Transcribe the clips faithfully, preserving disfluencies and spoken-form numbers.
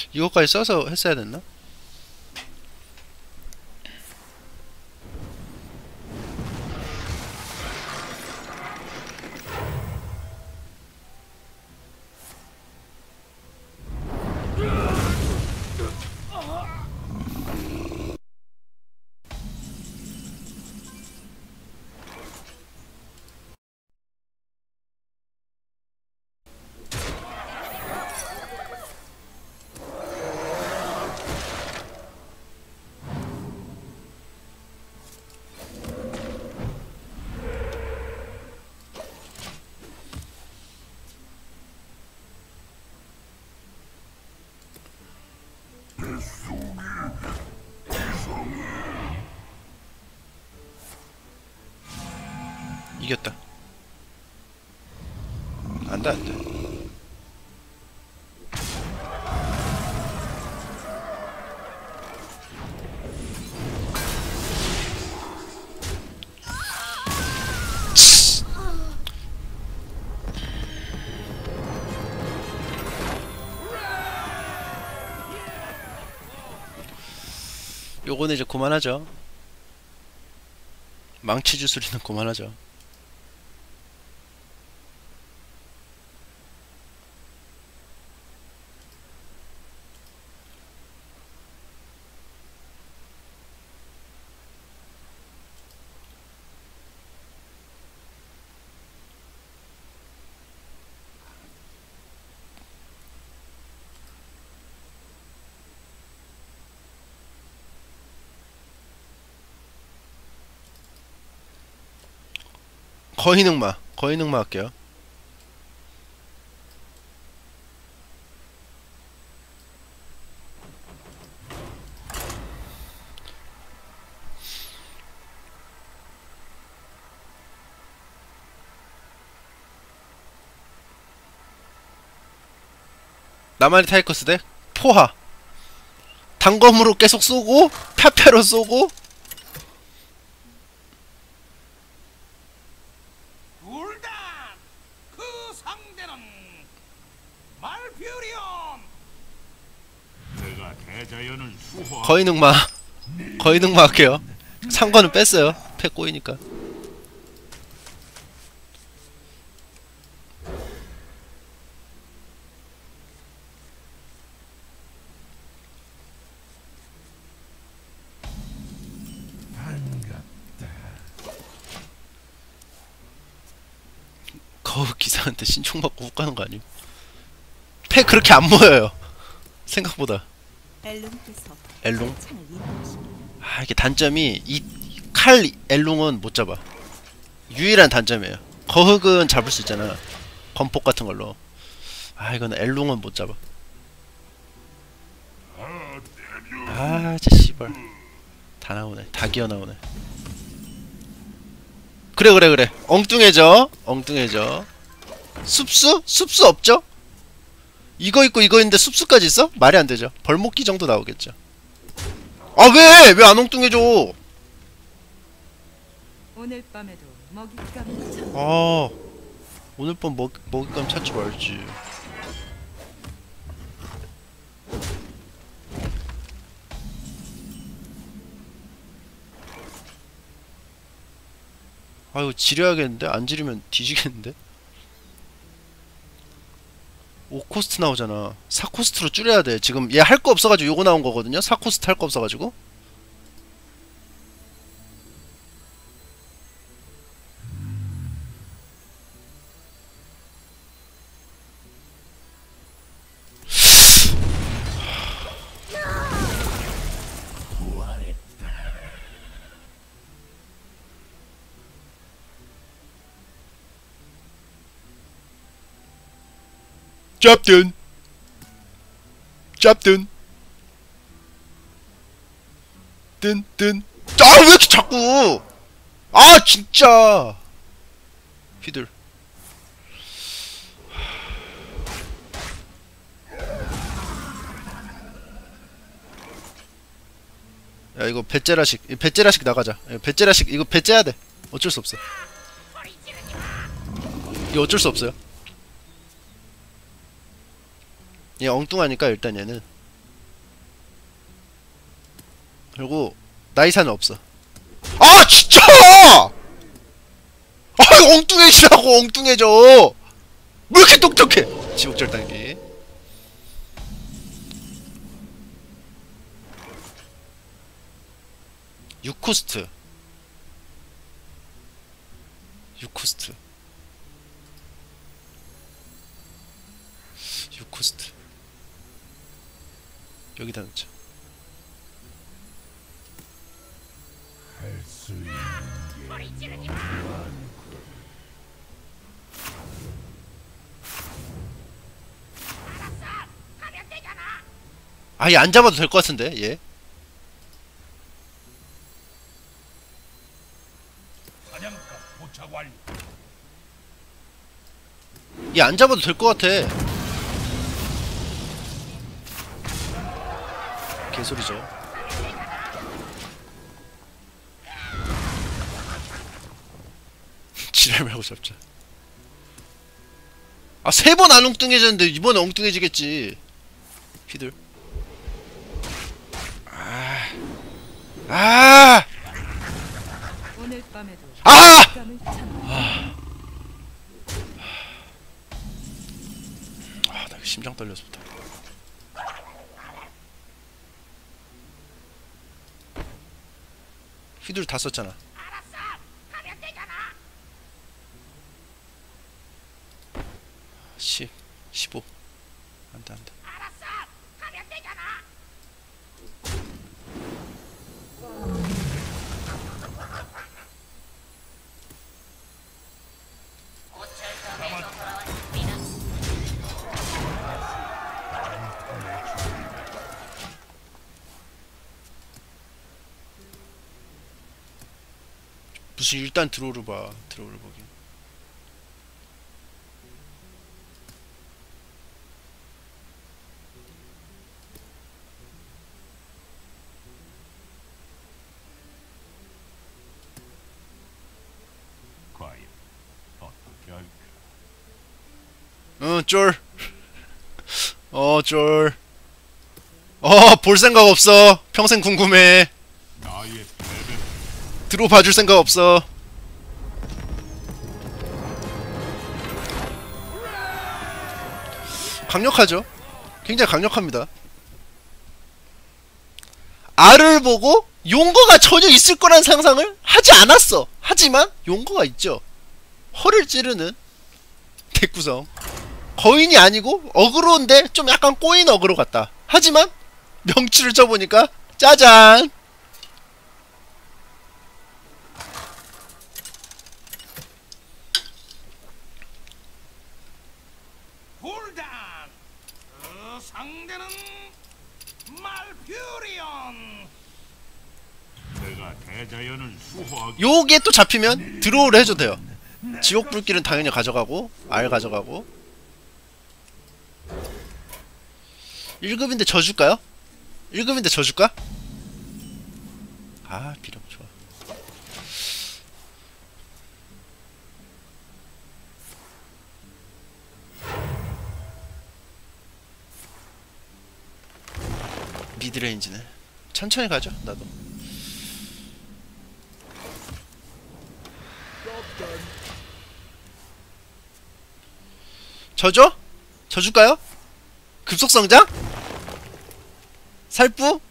이거까지 써서 했어야 됐나? 이겼다. 안돼 안돼. 요거는 이제 그만하죠. 망치 주술이는 그만하죠. 거의 능마 거의 능마 할게요. 나만이 타이커스 대 포하. 단검으로 계속 쏘고 파페로 쏘고. 그 상대는 말퓨리온. 내가 대자연을 수호하. 거의 능마 거의 능마 할게요. 상관은 뺐어요. 패 꼬이니까. 거우 기사한테 신총받고 훅 가는 거 아니에요? 패 그렇게 안 모여요. 생각보다. 엘롱? 아 이게 단점이 이 칼 엘롱은 못 잡아. 유일한 단점이에요. 거흑은 잡을 수 있잖아. 건폭 같은 걸로. 아 이거는 엘롱은 못 잡아. 아 진짜 씨발 다 나오네. 다 기어 나오네. 그래 그래 그래. 엉뚱해져. 엉뚱해져. 숲수? 숲수 없죠? 이거 있고 이거 있는데 숲수까지 있어? 말이 안 되죠. 벌목기 정도 나오겠죠. 아 왜? 왜 안 엉뚱해져? 오늘 밤에도 먹잇감. 아 오늘 밤 먹, 먹잇감 찾지 말지. 아이고 지려야겠는데? 안 지르면 뒤지겠는데? 오 코스트 나오잖아. 사 코스트로 줄여야 돼. 지금 얘 할 거 없어가지고 요거 나온 거거든요? 사 코스트 할 거 없어가지고. 짭든 짭든 뜬뜬. 아 왜 이렇게 자꾸. 아 진짜 휘들. 야 이거 배째라식 배째라식 나가자. 배째라식 이거 배째야 돼. 어쩔 수 없어. 이거 어쩔 수 없어요. 얘 엉뚱하니까 일단 얘는 그리고 나이사는 없어. 아 진짜! 아 엉뚱해지라고. 엉뚱해져. 왜 이렇게 똑똑해. 지옥절 단계. 육 코스트 육 코스트 육 코스트 여기다 넣자. 아얘 안 잡아도 될 것 같은데 얘. 얘 안 잡아도 될 것 같아. 개소리죠. 지랄 말고 잡자. 아 세 번 안 엉뚱해졌는데 이번에 엉뚱해지겠지. 피들. 아. 아. 오늘 밤에도 아! 먹잇감을 찾아. 아. 아, 나 심장 떨려서부터. 휘둘 다 썼잖아. 십, 십오. 안돼 안돼. 무슨 일단 드로우를 봐. 드로우를 보긴. 과연 어떻게 할까? 응 쫄. 어 쫄. 어 볼 생각 없어. 평생 궁금해. 나의 패배. 드로우 봐줄 생각 없어. 강력하죠? 굉장히 강력합니다. 알을 보고 용거가 전혀 있을 거란 상상을 하지 않았어. 하지만 용거가 있죠. 허를 찌르는 덱구성. 거인이 아니고 어그로인데 좀 약간 꼬인 어그로 같다. 하지만 명치를 쳐보니까 짜잔! 홀단. 그 상대는 말퓨리온. 내가 대자연을 수호하기. 요게 또 잡히면 드로우를 해줘도 돼요. 지옥 불길은 당연히 가져가고 알 가져가고. 일 급인데 져줄까요? 일 급인데 져줄까? 아 비령 좋아. 미드레인지네. 천천히 가죠 나도. 져줘? 져줄까요? 급속성장? 살부?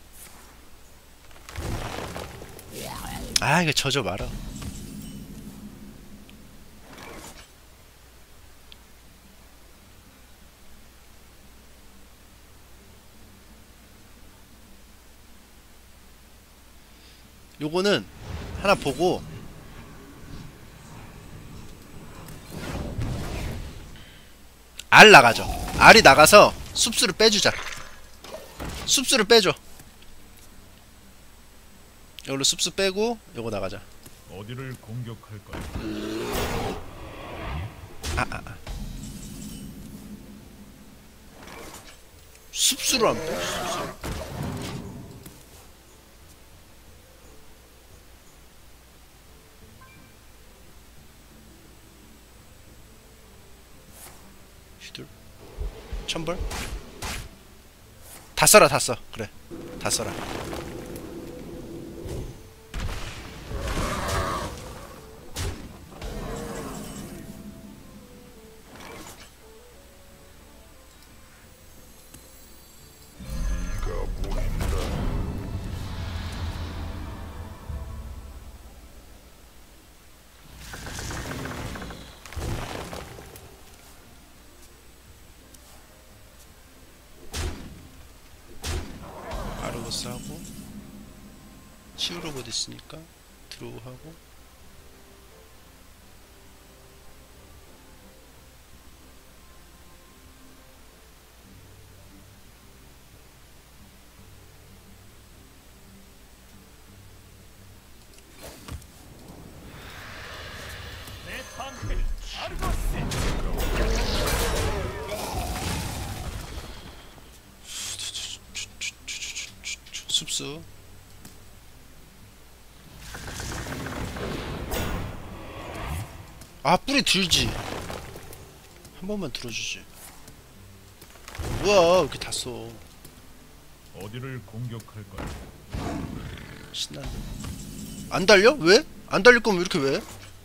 아 이거 져줘 말아. 요거는 하나 보고 알 나가죠. 알이 나가서 숲수를 빼주자. 숲수를 빼줘. 이걸로 숲수 빼고 요거 나가자. 어디를 공격할 거야? 아, 아, 아. 숲수로 안 빼? 숲수로. 휘둘. 천벌? 다 써라 다 써. 그래 다 써라. 싸고 치우러 곧 있으니까 드로우하고 숲수 아 뿌리 들지 한 번만 들어주지 뭐야 이렇게 다 써 어디를 공격할 거야? 신나네 안 달려? 왜? 안 달릴 거면 이렇게 왜?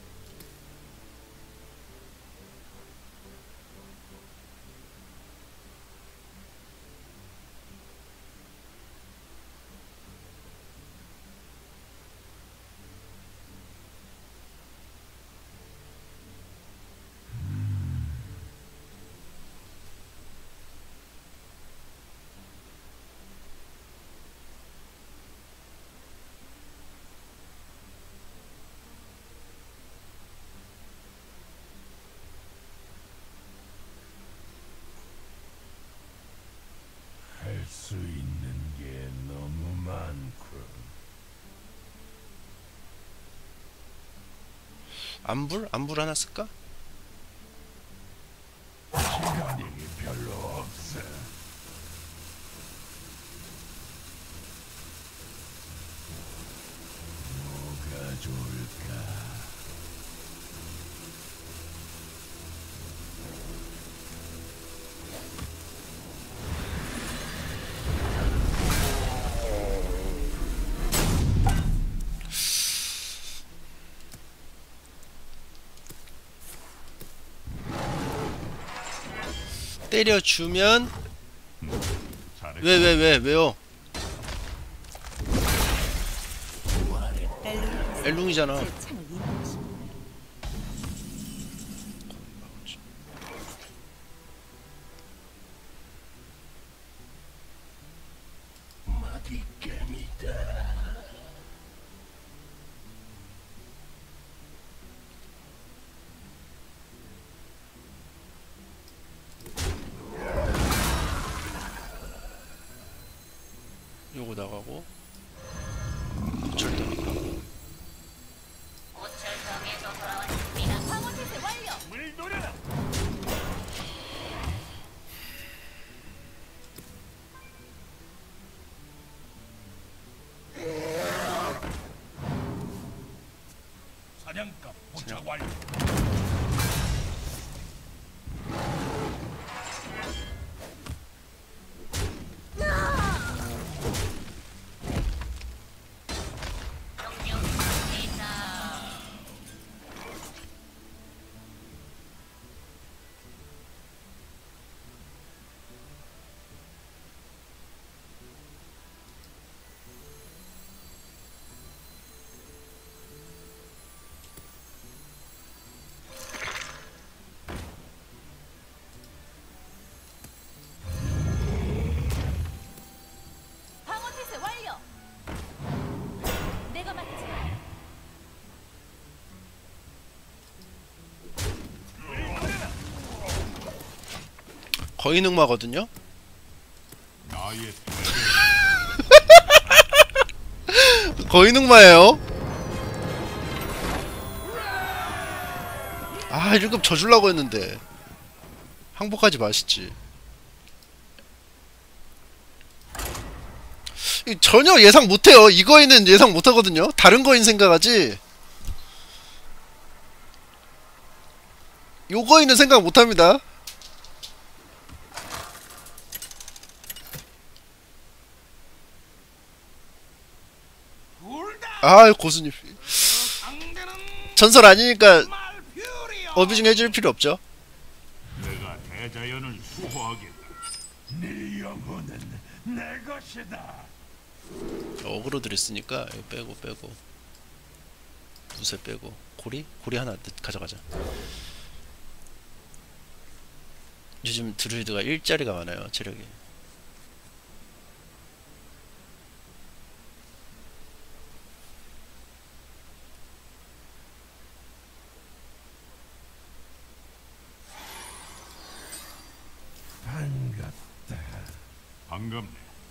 할 수 있는 게 너무 많군. 안불? 안불 하나 쓸까? 시간이 별로 없어. 뭐가 좋을까? 때려주면 잘했어. 왜 왜 왜 왜요? 엘룽이잖아 요거 나가고 절대 물 노려라. 사냥감 포착 완료. 거의 늑마거든요? 나의 거의 늑마예요? 아 일 급 져주려고 했는데 항복하지 마시지 이 전혀 예상 못해요 이 거인은 예상 못하거든요 다른 거인 생각하지 요 거인은 생각 못합니다 아 고수님 전설 아니니까 어뷰징 해줄 필요 없죠 내가 대자연을 수호하겠다. 네 영혼은 내 것이다. 어그로들 있으니까 이거 빼고 빼고 무쇠 빼고 고리? 고리 하나 가져가자 요즘 드루이드가 일자리가 많아요 체력이 반갑네.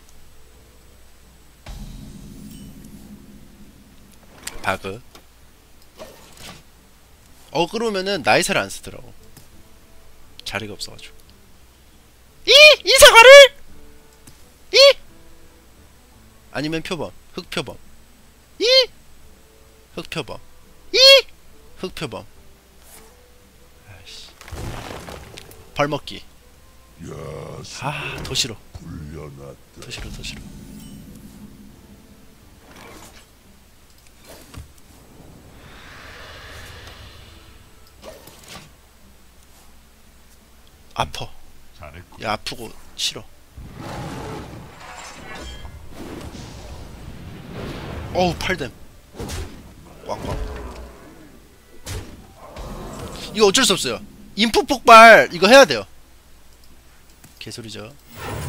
바그. 어 그러면은 나이사를 안 쓰더라고. 자리가 없어가지고. 이! 이 사과를! 이! 아니면 표범. 흑표범. 이! 흑표범. 이! 흑표범. 아이씨. 벌먹기. 아, 더 싫어. 더 싫어, 더 싫어. 아파. 잘했군. 야, 아프고 싫어. 어우, 팔댐. 꽝꽝. 이거 어쩔 수 없어요. 인풋 폭발 이거 해야 돼요. 개소리죠.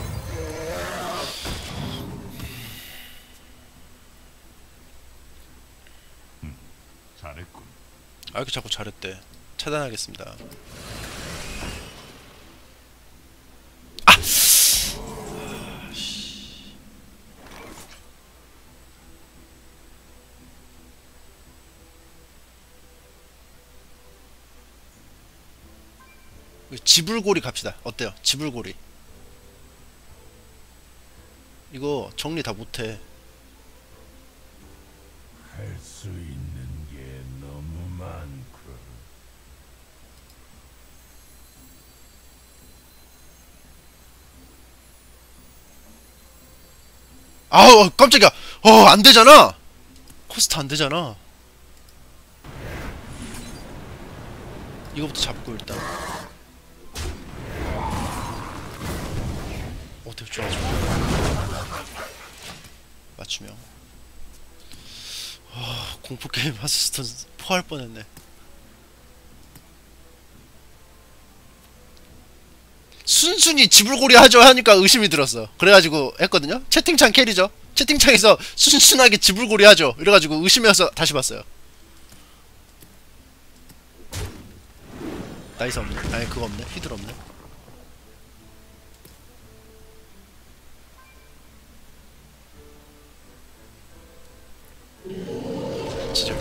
음, 잘했군. 아, 이렇게 자꾸 잘했대. 차단하겠습니다. 아! 지불고리 갑시다. 어때요? 지불고리. 이거 정리 다 못해. 할 수 있는 게 너무 많고. 아우 깜짝이야. 어 안되잖아. 코스트 안되잖아. 이거부터 잡고 일단. 어 되게 좋아 좋아. 맞추면 아 공포게임 하스스톤 포할 뻔했네. 순순히 지불고리 하죠 하니까 의심이 들었어. 그래가지고 했거든요. 채팅창 캐리죠. 채팅창에서 순순하게 지불고리 하죠 이래가지고 의심해서 다시 봤어요. 나이스 없네. 아니 그거 없네. 휘들 없네. 진짜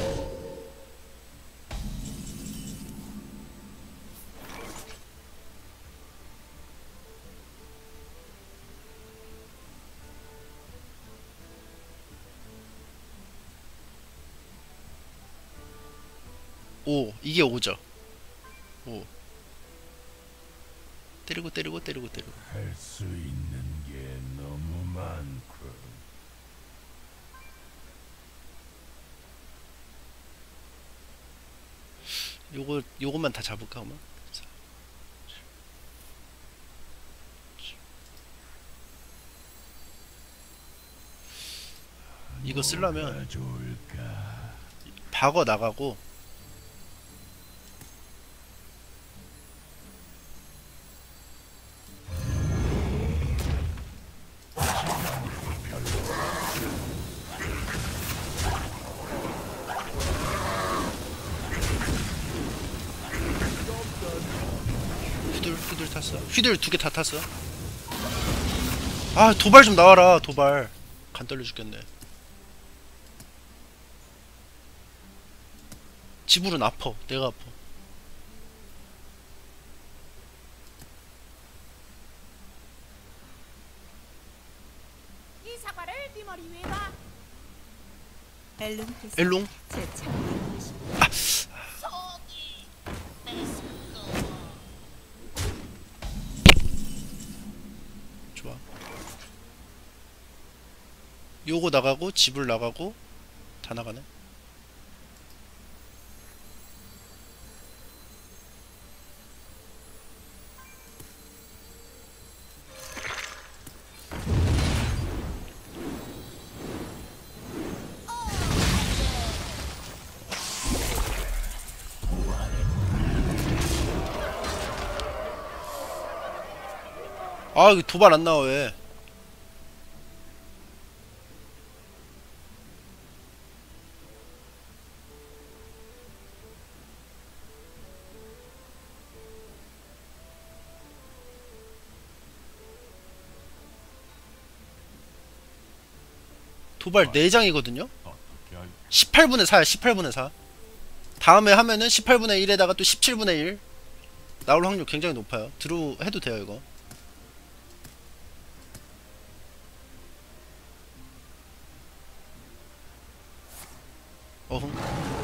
오 이게 오죠. 오 때리고 때리고 때리고 때리고. 할 수 있는 게 너무 많고. 요거 요것만 다 잡을까 그러면? 이거 쓰려면 좋을까? 박어 나가고 휘둘 휘둘 탔어. 휘둘 두 개 다 탔어. 아 도발 좀 나와라. 도발 간 떨려 죽겠네. 지불은 아파. 내가 아파. 이 사과를 네 머리 위에 놔. 엘룬께서 엘롱? 제 창을 아 속이 메스꺼. 좋아. 요거 나가고 지불 나가고 다 나가네. 아 이거 도발 안 나와 왜? 도발 네 장이거든요? 어떻게 할 십팔분의 사야 십팔분의 사. 다음에 하면은 십팔분의 일에다가 또 십칠분의 일 나올 확률 굉장히 높아요. 드루 해도 돼요 이거. 어흥.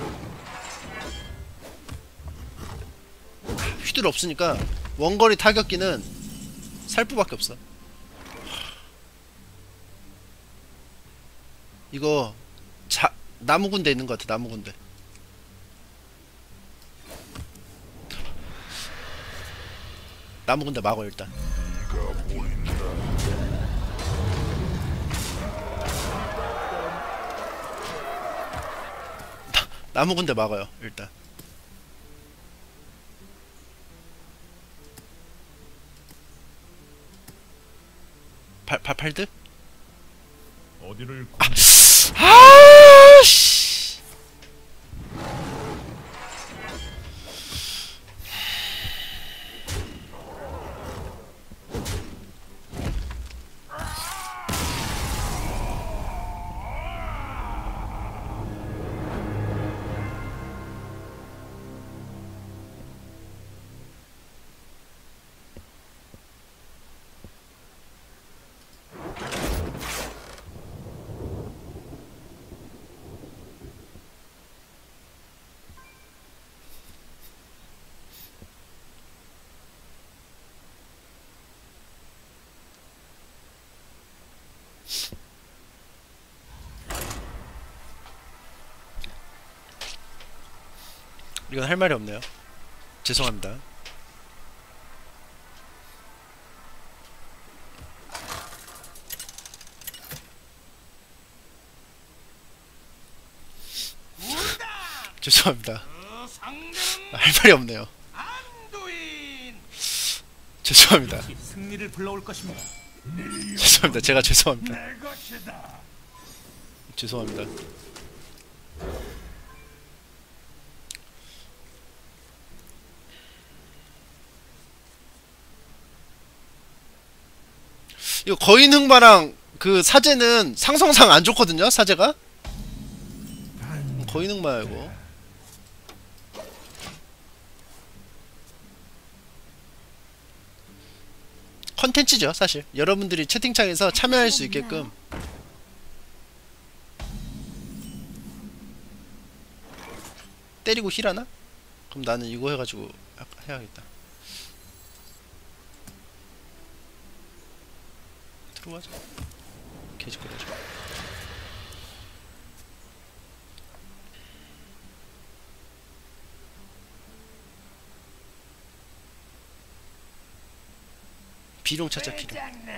휘둘 없으니까 원거리 타격기는 살부밖에 없어. 이거 자 나무 군대 있는 것 같아. 나무 군대. 나무 군대 막어 일단. 나, 나무 군대 막아요 일단. 발, 발, 팔드? 어디를 아씨. 이건 할 말이 없네요. 죄송합니다. 죄송합니다. 할 말이 없네요. 죄송합니다. 승리를 불러올 것입니다. 죄송합니다. 제가 죄송합니다. 죄송합니다. 이거 거인 흑마랑 그 사제는 상성상 안 좋거든요. 사제가 거인 흑마야 이거. 컨텐츠죠 사실. 여러분들이 채팅창에서 참여할 수 있게끔. 때리고 힐하나? 그럼 나는 이거 해가지고 해야겠다. 들어가자. 개짓거리하자. 비룡 찾자. 비룡.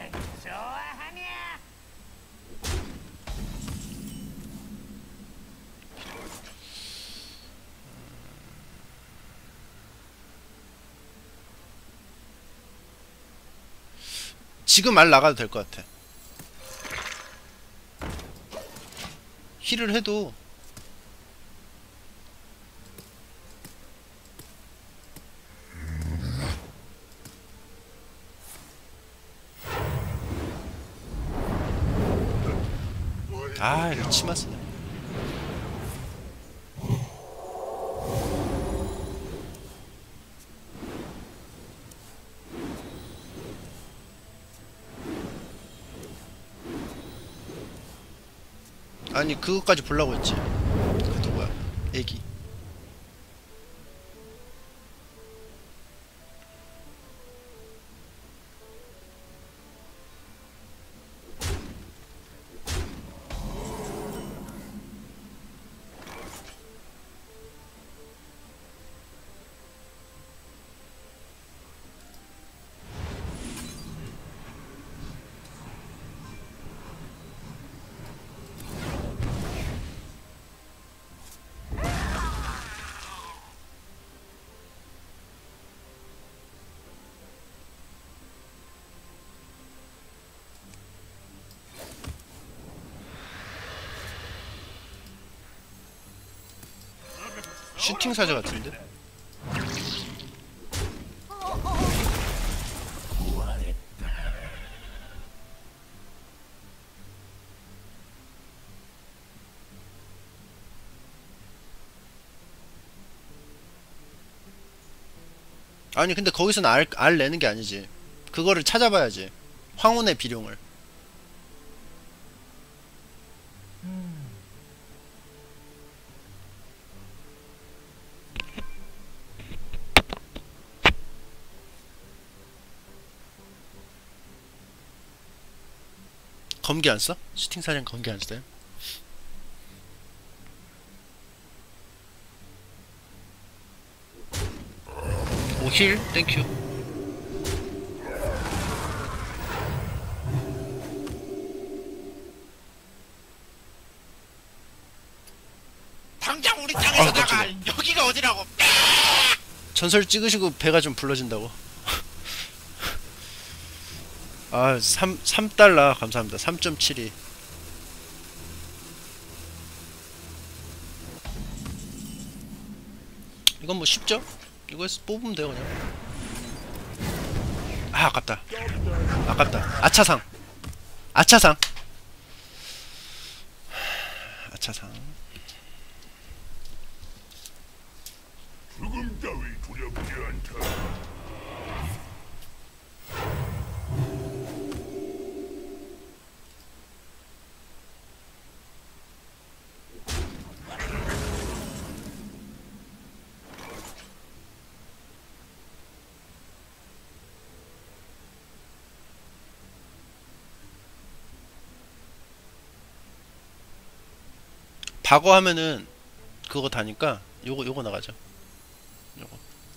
지금 말 나가도 될 것 같아. 힐을 해도 아 이거 치마 쓰네. 아니 그거까지 보려고 했지. 그 누구야? 애기. 슈팅 사제 같은데? 아니 근데 거기서는 알, 알 내는 게 아니지. 그거를 찾아봐야지. 황혼의 비룡을. 검기 안 써? 슈팅 사냥 검기 안 써요? 오 힐 땡큐. 당장 우리 땅에서 아, 나가. 깜짝이야. 여기가 어디라고? 전설 찍으시고 배가 좀 불러진다고. 아, 삼, 삼 달러 감사합니다. 삼 점 칠이. 이건 뭐 쉽죠? 이거에서 뽑으면 돼요 그냥. 아, 아깝다. 아깝다. 아차상. 아차상. 아차상. 죽음 따위 두렵지 않다. 박어 하면은 그거 다니까 요거 요거 나가죠. 요거.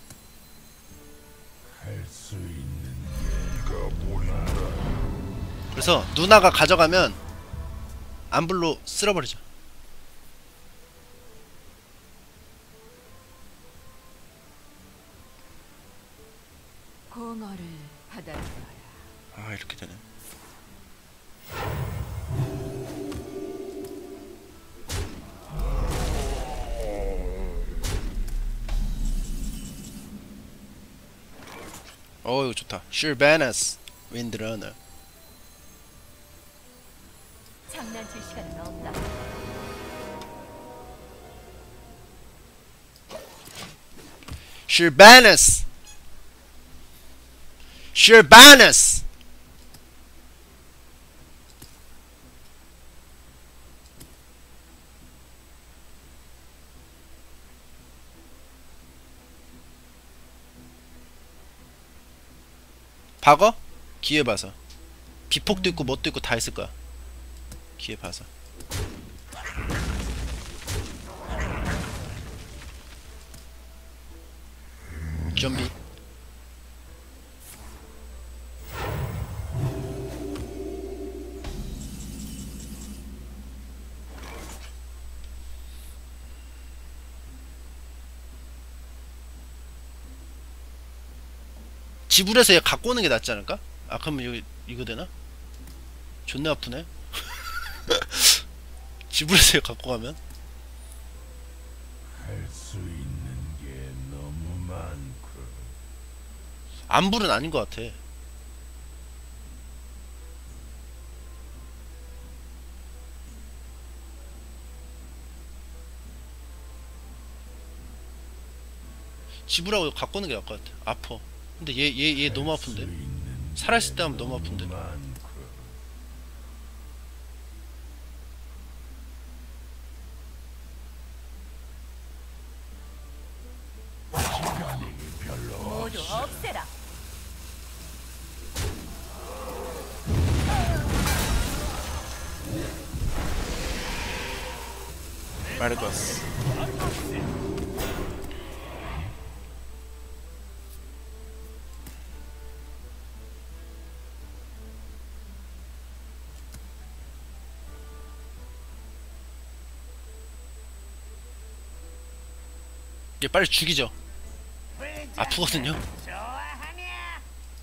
할 수 있는 네가 보인다. 그래서 누나가 가져가면 안불로 쓸어버리죠. 공허를 받아들여라. 아, 이렇게 되네. 어, 이거 좋다. 슈르바나스 윈드러너. 장난칠 시간은 없다. 슈르바나스. 슈르바나스. 박어? 기회 봐서. 비폭도 있고 뭣도 있고 다 있을 거야. 기회 봐서. 좀비. 지불해서 얘 갖고 오는 게 낫지 않을까? 아, 그러면 이거, 이거 되나? 존나 아프네. 지불해서 얘 갖고 가면? 할 수 있는 게 너무 많고. 안불은 아닌 것 같아. 지불하고 갖고 오는 게 나을 것 같아. 아파. 근데 얘 얘 얘 너무 아픈데? 살아있을 때 하면 너무 아픈데? 많고. 모두 없애라. 마르거스. 얘 빨리 죽이죠. 아프거든요. 좋아하냐?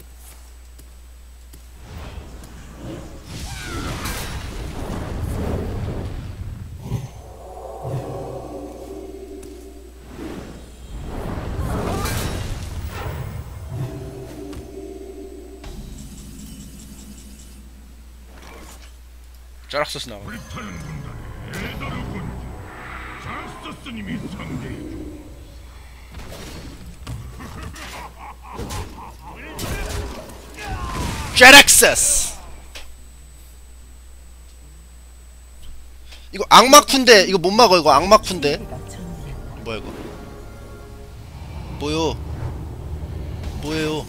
짜락소스 나와. 불타는 군단에 애다르군. 자스스님이 상대해줘. 제렉세스. 이거 악마쿤데 이거 못 막어. 이거 악마쿤데. 뭐야 이거? 뭐요? 뭐예요?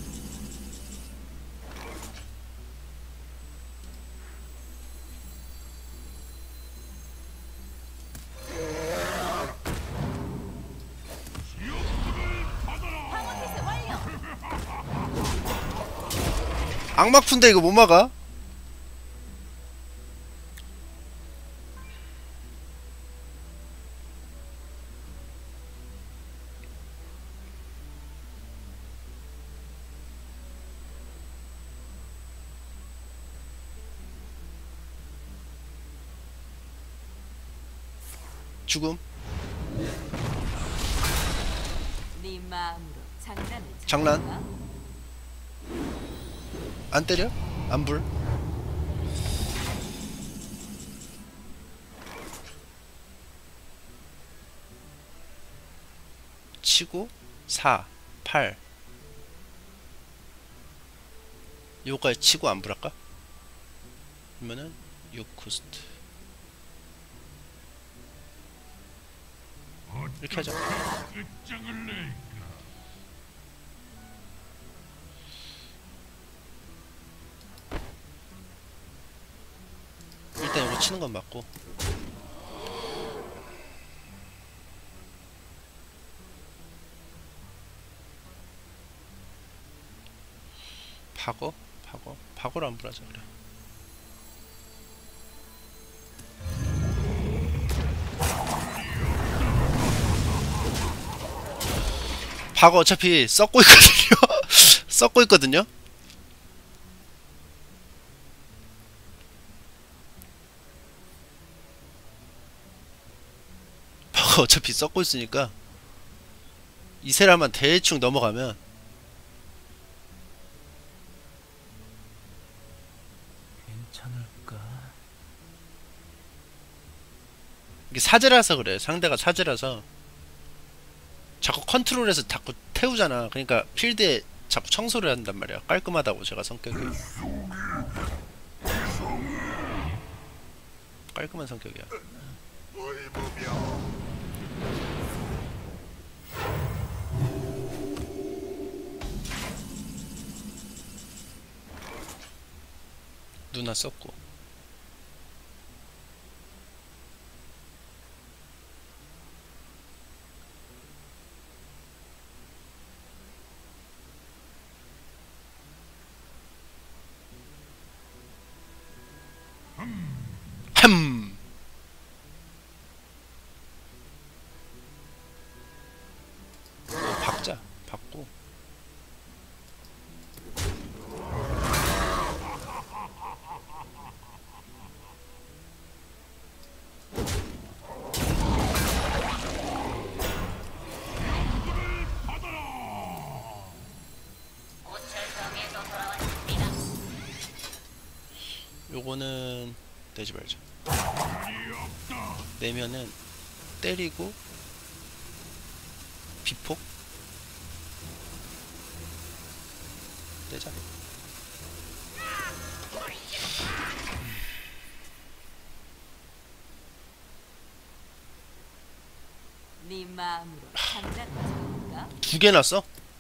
악마쿤데 이거 못 막아? 죽음. 네 마음으로 장난을 장난. 칠까? 안 때려? 안 불? 치고 사, 팔. 요거까지 치고 안 불할까? 그러면은 육 코스트. 이렇게 하자. 끝장을 낼까? 일단 이거 치는 건 맞고. 파고? 파고? 파고를 안 불하자 그래. 파고 어차피 썩고 있거든요. 썩고 있거든요. 파고 어차피 썩고 있으니까 이세라만 대충 넘어가면 괜찮을까? 이게 사제라서 그래. 상대가 사제라서 자꾸 컨트롤해서 자꾸 태우잖아. 그러니까 필드에 자꾸 청소를 한단 말이야. 깔끔하다고 제가 성격이. 깔끔한 성격이야. 누나 썼고. 흠. 어, 박자 박고. 요거는 내지 말자. 내면은 때리고 비폭 내자. 네 마음으로 장난을 칠까? 두 개나 써?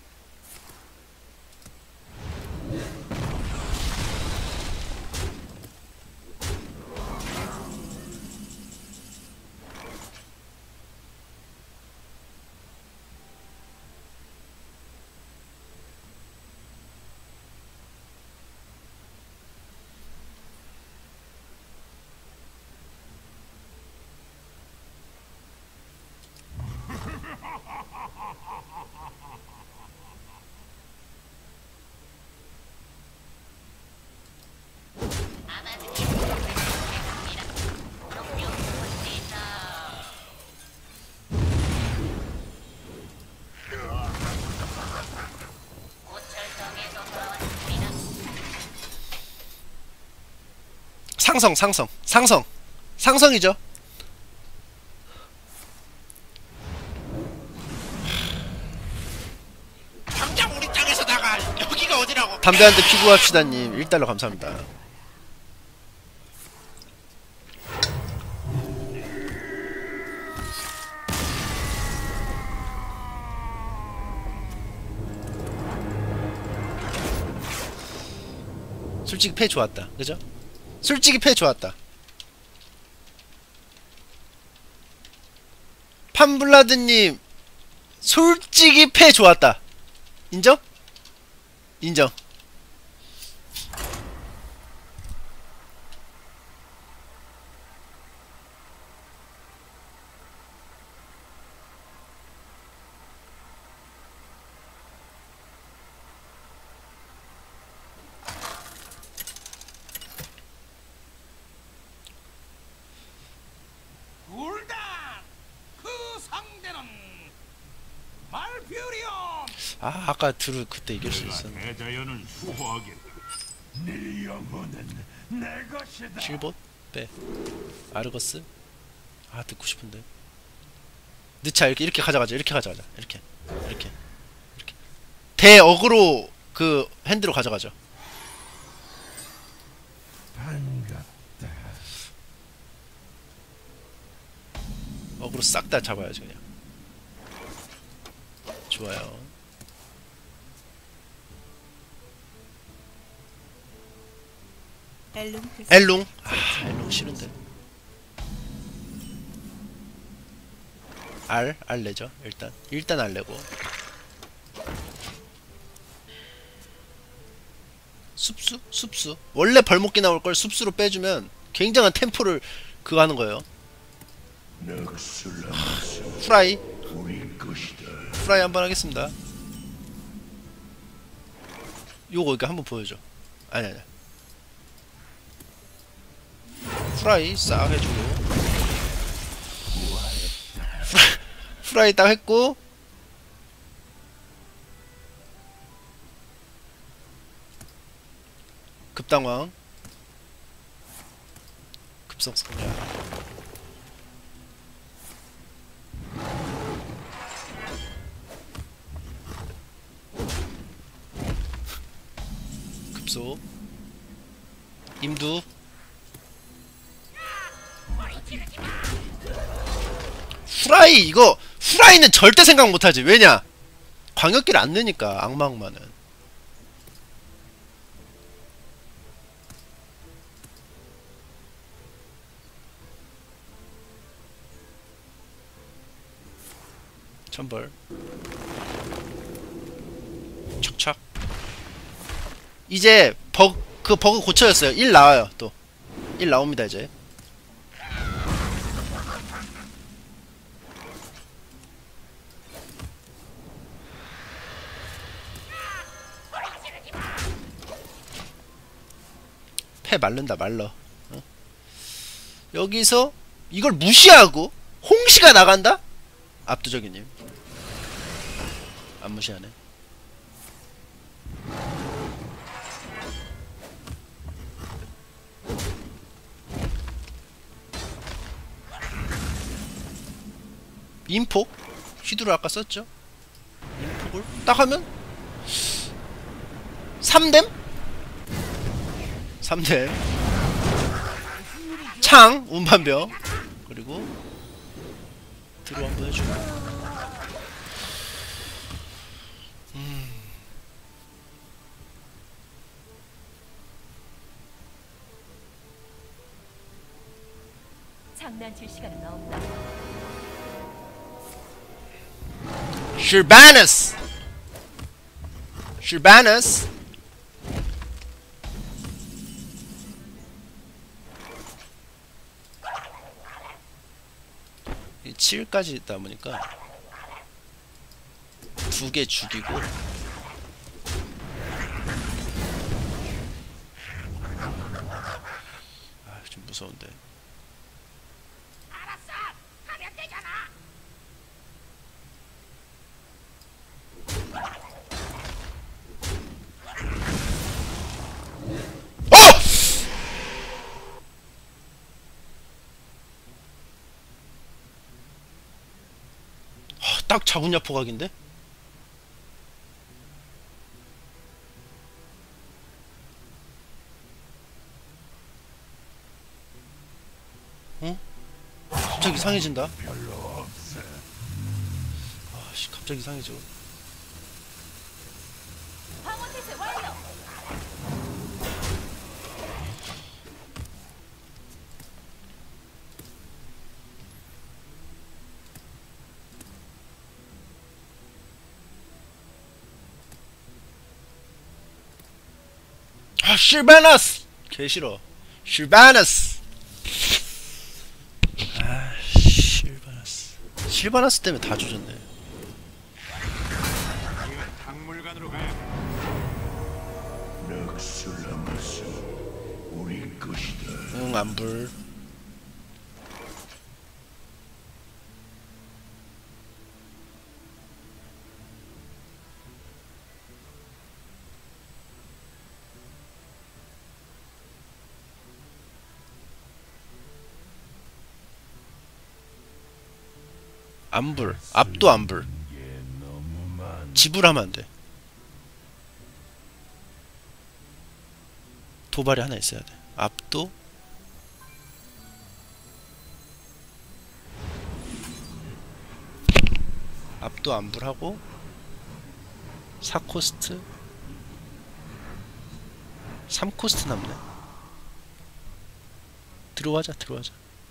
상성 상성 상성 상성이죠. 당장 우리 땅에서 나가. 여기가 꺼지라고. 담배 한 대 피고 합시다님 일 달러 감사합니다. 솔직히 패 좋았다. 그죠? 솔직히 패 좋았다. 판블라드님 솔직히 패 좋았다. 인정? 인정. 굴다. 그 상대는 말퓨리온. 아 아까 드루 그때 이길 수 있었는데. 대자연을 수호하겠다. 네 영혼은 내 것이다. 실봇? 빼. 아르거스? 아 듣고 싶은데. 느차 이렇게 이렇게 가져가자. 이렇게 가져가자. 이렇게 이렇게 이렇게. 대어그로 그 핸드로 가져가죠. 반갑다. 어그로 싹 다 잡아야지 그냥. 좋아요. 엘롱? 아 엘롱 싫은데. 알? 알 내죠 일단. 일단 알 내고. 숲수? 숲수. 원래 벌목기 나올걸 숲수로 빼주면 굉장한 템포를 그거 하는 거예요. 프라이 프라이 한번 하겠습니다. 요거 이거 한번 보여줘. 아니 아니 프라이 싹 해주고 프라이, 프라이 딱 했고 급당왕 급성 성장 급소 임두 후라이 이거 후라이는 절대 생각 못하지. 왜냐 광역기를 안 넣으니까 악마 악마는. 천벌 척척. 이제 버그 그 버그 고쳐졌어요. 일 나와요. 또 일 나옵니다 이제. 패 말른다 말러. 어? 여기서 이걸 무시하고 홍시가 나간다? 압도적이님. 안 무시하네. 인폭? 휘두를 아까 썼죠? 인폭을 딱 하면 삼뎀? 삼뎀 창! 운반병 그리고 드로 한번 해주고 음. 장난칠 시간은 없다. 슈바너스! 슈바너스! 칠까지 있다 보니까 두 개 죽이고 아, 좀 무서운데. 알았어. 하면 되잖아. 어! 딱 자군야 포각인데? 갑자기 이상해진다. 아씨 갑자기 이상해져. 방어 태세 완료. 아 실바나스 개싫어. 실바나스. 아 실바나스. 실바나스 때문에 다 조졌네. 박물관으로 가야 럭슬라마스 우리 것이다. 응 안불. 안불. 앞도 안불. 게 너무 많. 지불하면 안 돼. 도발이 하나 있어야 돼. 앞도 앞도 안불하고 사 코스트 삼 코스트 남네. 들어가자 들어가자.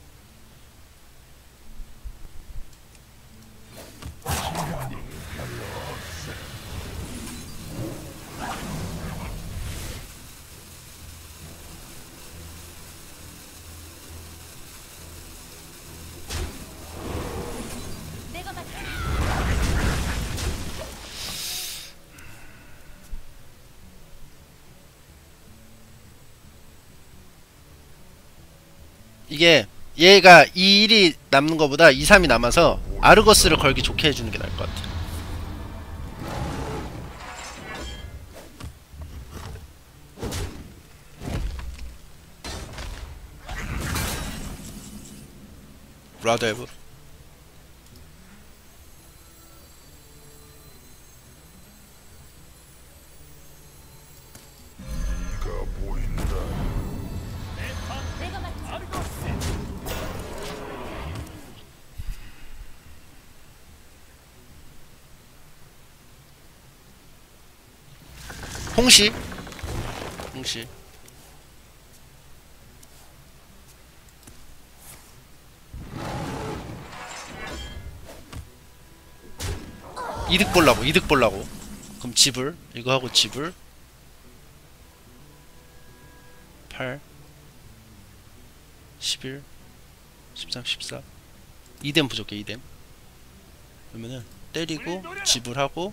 내가 맞다. 이게 얘가 이 일이 남는 거보다 이, 삼이 남아서 아르거스를 걸기 좋게 해주는 게 나을 것 같아. 브라더에브. 네가 보인다. 내가 맞다. 홍시. 홍시. 이득 볼라고 이득 볼라고. 그럼 지불 이거 하고 지불 팔 십일 십삼 십사 이뎀 부족해. 이뎀 그러면은 때리고 지불하고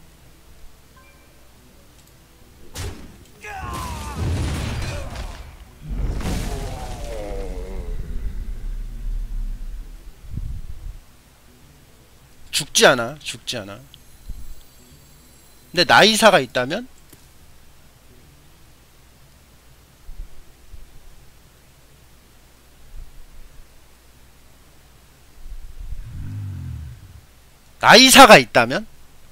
죽지 않아. 죽지 않아. 근데 나이사가 있다면 나이사가 있다면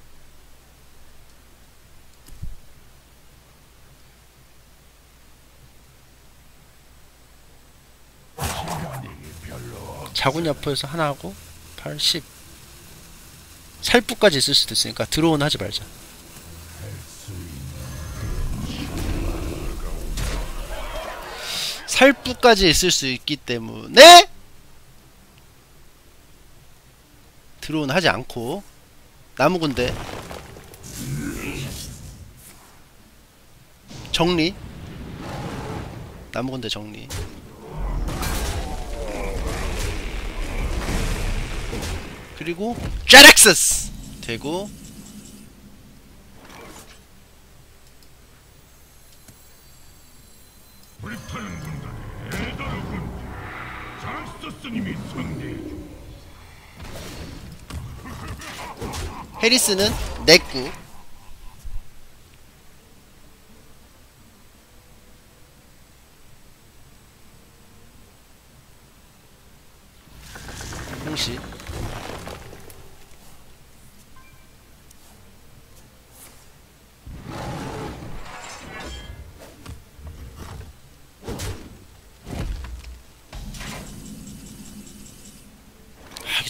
자군 옆에서 하나 하고 팔, 십 살부까지 있을 수도 있으니까 드로우는 하지 말자. 살부까지 있을 수 있기 때문에 드로우는 하지 않고 나무 군대 정리. 나무 군대 정리. 그리고 제렉스스 되고 불타는 군단의 에다르 군대. 장스스님이 상대해주. 해리스는 내꾸. 홍시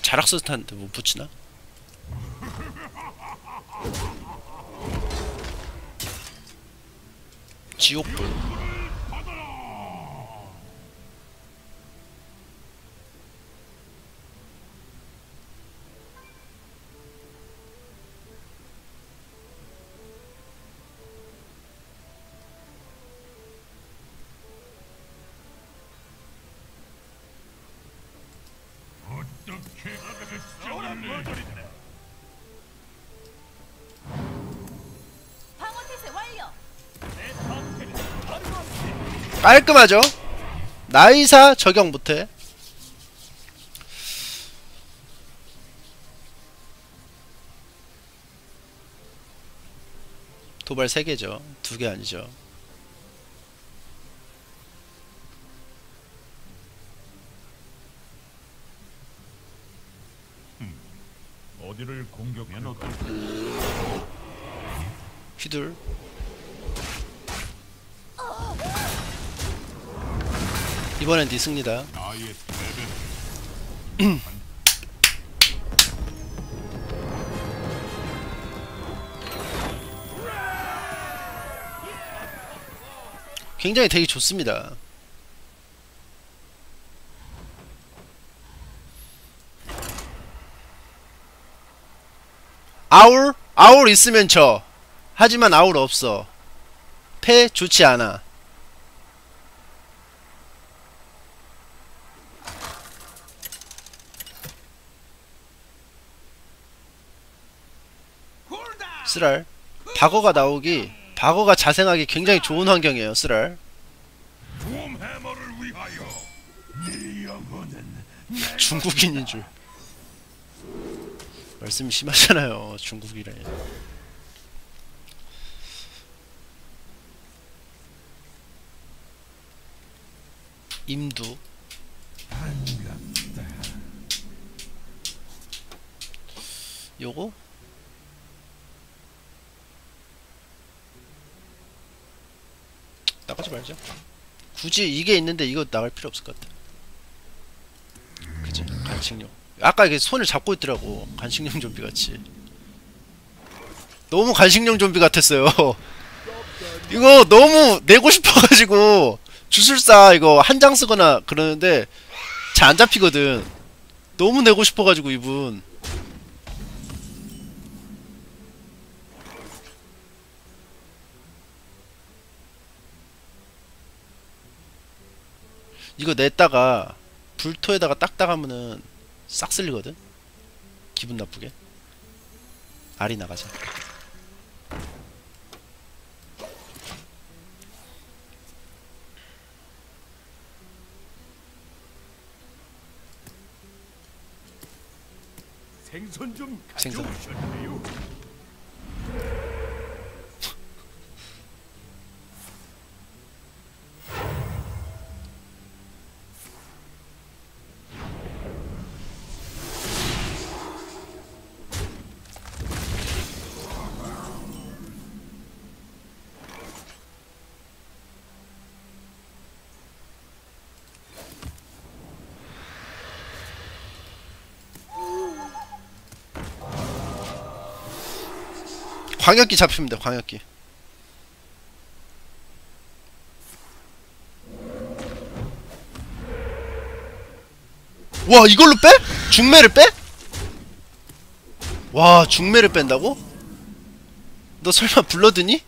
자락스탄데 뭐 붙이나? 지옥불. 어떻게 저런 머저리들아. 방어 태세 완료. 내 상태는 바로 깔끔하죠? 나이사 적용 못해. 도발 세 개죠. 두 개 아니죠. 어디를 공격하면 어떨까? 휘둘. 이번엔 네 승리다. 나의 레벨 굉장히 되게 좋습니다. 아울? 아울 있으면 져. 하지만 아울 없어. 패 좋지 않아. 쓰랄. 박어가 나오기, 박어가 자생하기 굉장히 좋은 환경이에요. 쓰랄. 돔해머를 위하여 네 영혼은 중국인인 줄. 말씀이 심하잖아요. 중국이래. 임두. 반갑다. 요거? 나가지 말자. 굳이 이게 있는데 이거 나갈 필요 없을 것 같아. 그치? 간식용. 아까 이게 손을 잡고 있더라고. 간식용 좀비 같이. 너무 간식용 좀비 같았어요. 이거 너무 내고 싶어가지고 주술사 이거 한 장 쓰거나 그러는데 잘 안 잡히거든. 너무 내고 싶어가지고 이분. 이거 냈다가 불토에다가 딱딱 하면은 싹 쓸리거든? 기분 나쁘게. 알이 나가자. 생선 좀 생선. 가져오셨네요. 광역기 잡힙니다. 광역기. 와 이걸로 빼? 중매를 빼? 와 중매를 뺀다고? 너 설마 블러드니?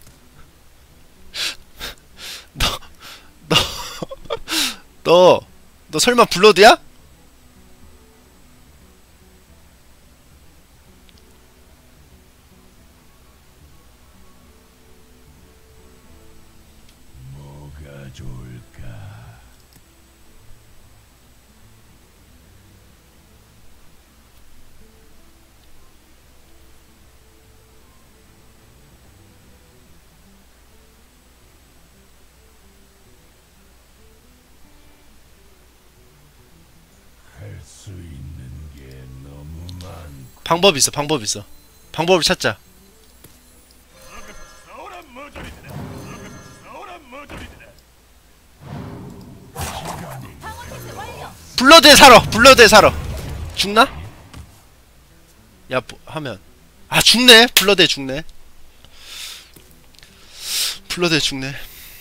너 너 너 너 설마 블러드야? 뭐가 좋을까? 할 수 있는 게 너무 많고. 방법 있어. 방법 있어. 방법을 찾자. 싸우라 머저리들아. 싸우라 머저리들아. 방어 태세 완료. 블러드에 살아. 블러드에 살아. 죽나? 야 뭐, 하면 아 죽네. 블러드에 죽네. 블러드에 죽네.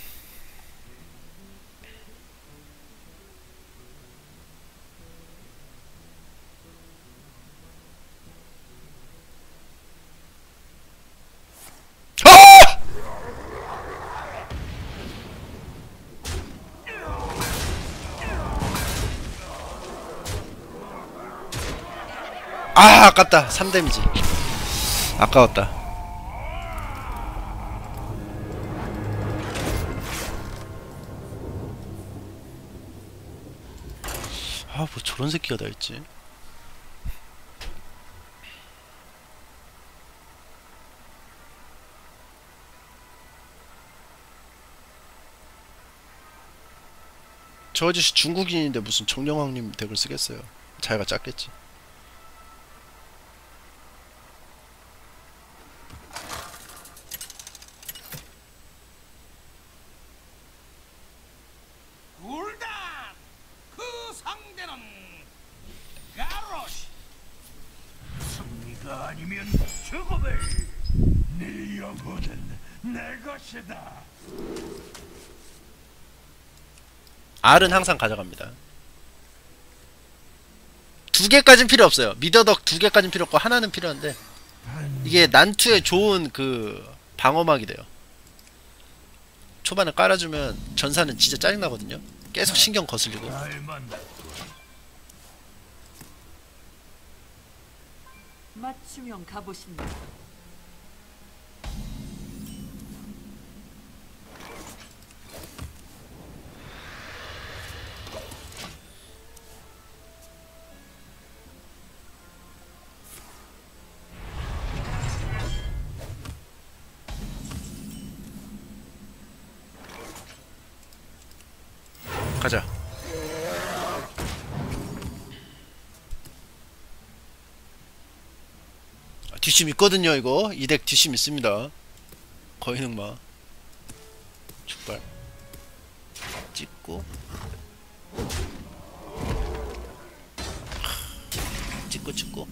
아 아깝다. 삼 데미지 아까웠다. 아 뭐 저런 새끼가 다 있지. 저 아저씨 중국인인데 무슨 정령왕님 덱을 쓰겠어요. 자기가 짰겠지. 굴단 그 상대는 가로시. 승리가 아니면 죽음을. 네 영혼은 내 것이다. R은 항상 가져갑니다. 두 개까진 필요 없어요. 미더덕 두 개까진 필요 없고 하나는 필요한데 이게 난투에 좋은 그 방어막이 돼요. 초반에 깔아주면 전사는 진짜 짜증나거든요. 계속 신경 거슬리고. 맞춤형 가보십니다. 가자. 아, 뒷심 있거든요. 이거 이 덱 뒷심 있습니다. 거의 흑마 축발 찍고 찍고 찍고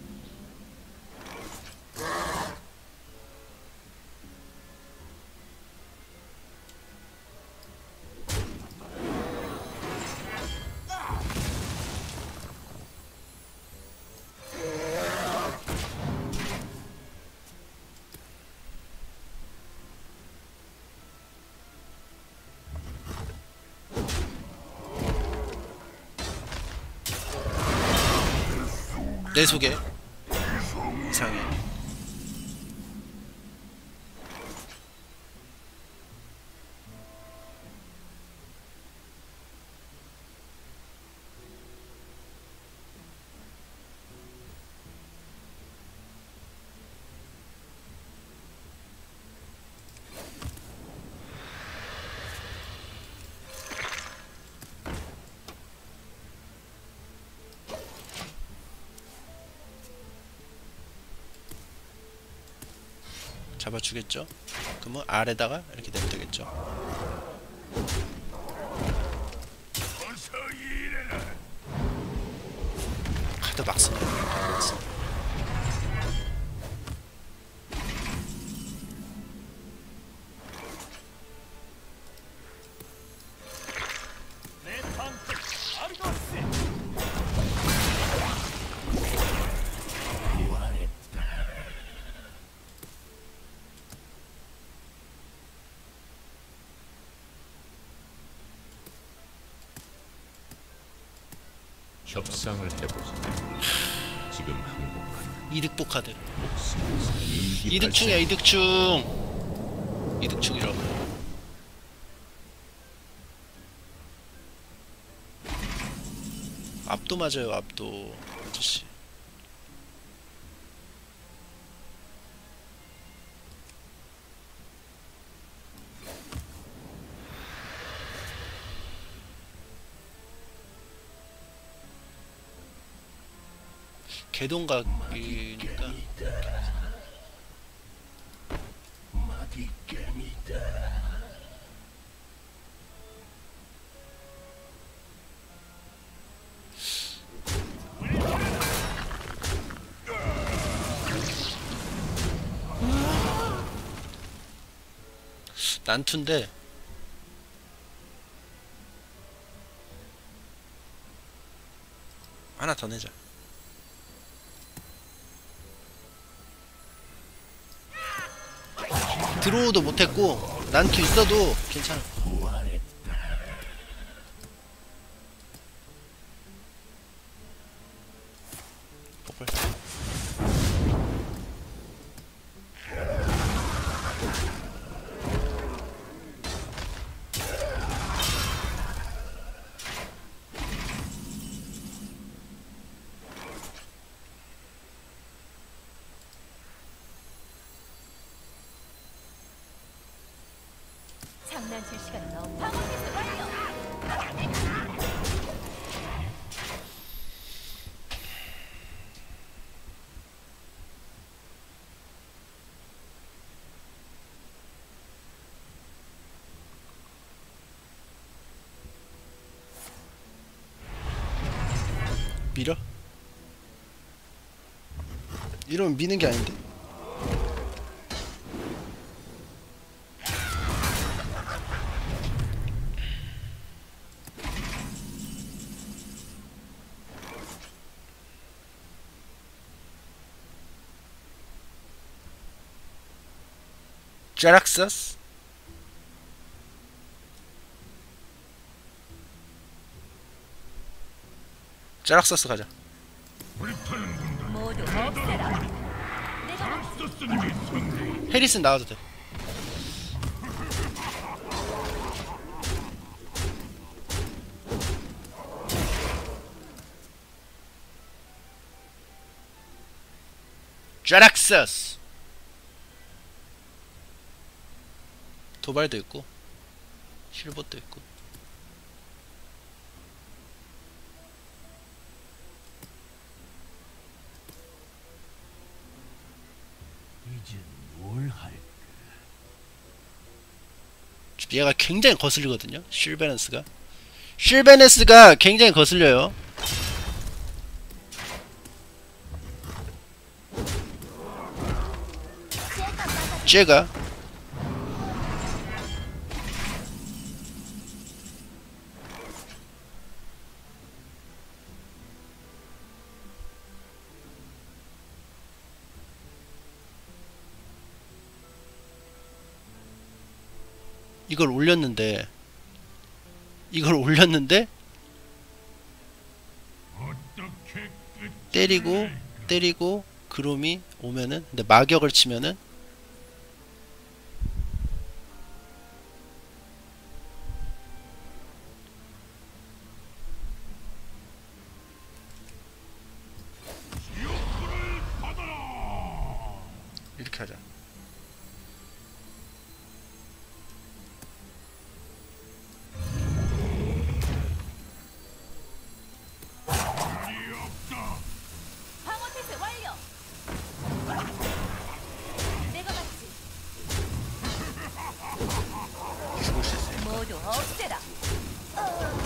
내 소개 이상해. 잡아주겠죠? 그러면 R에다가 이렇게 내면 되겠죠? 카드 막 쓰네. 막 쓰네. 협상을 해보자. 지금 항복한 이득보 카드. 목숨을 이득충이야 이득충. 이득충이라고. 압도 맞아요 압도 아저씨. 개동각이니까 난투인데 하나 더 내자. 드로우도 못했고 난투 있어도 괜찮아. 폭발. 장난칠 시간은 없. 방어 태세 완료. 밀어? 이러면 미는 게 아닌데. 자락서스? 자락서스 가자. 모두 없애라. 내가 맞지. 해리슨 나와도 돼. 자락서스. 도발도 있고 실봇도 있고. 이제 뭘 할까? 얘가 굉장히 거슬리거든요. 실베네스가 실베네스가 굉장히 거슬려요. 쟤가 이걸 올렸는데 이걸 올렸는데 어떻게 끝? 때리고 때리고 그롬이 오면은 근데 마격을 치면은 이렇게 하자. 방어 태세 완료. 내가 맞지. 죽을 수 있어요. 모두 없애라.